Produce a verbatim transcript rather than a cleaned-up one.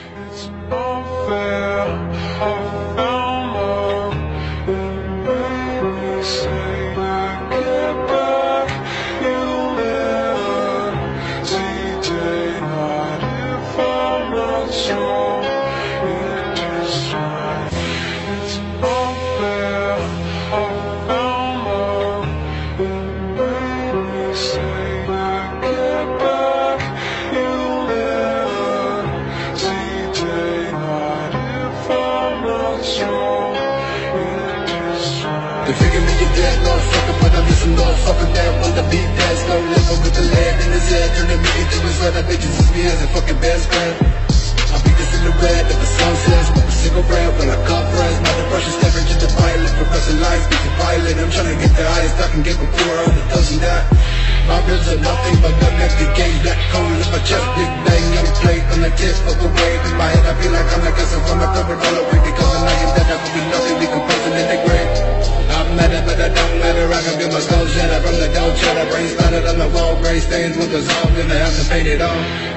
It's unfair, I found love. It made me say I get back. You'll never see daylight if I'm not strong in this fight. It's unfair, I found love. It made me say I get back. You'll never see daylight if I'm not strong in this fight. They figure me you're dead, motherfucker, but I'm just a motherfucker that wanna be dead. Slow living with the lead in his head, turning me into his red. I bet you see me as a fucking best friend. I'll be the silhouette of the sunset, smoke a cigarette when I cut friends. My depression staring to the pilot, progressing life, being violent. I'm trying to get the highest I can get before all the dozen that. My ribs are nothing but an empty gauge, black coal in my chest, big bang on the plate, on the tip of the wave. In my head I feel like I'm like a from my cover all away, because when I am dead I will be nothing, decomposing in the grave. I'm mad but it don't matter, I can feel my skull shatter from the dough cheddar. Brain splattered on the wall, gray stains with the salt, gonna have to paint it on.